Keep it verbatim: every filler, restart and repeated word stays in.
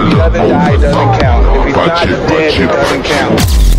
If he doesn't die, it doesn't count. If he's not dead, it doesn't count.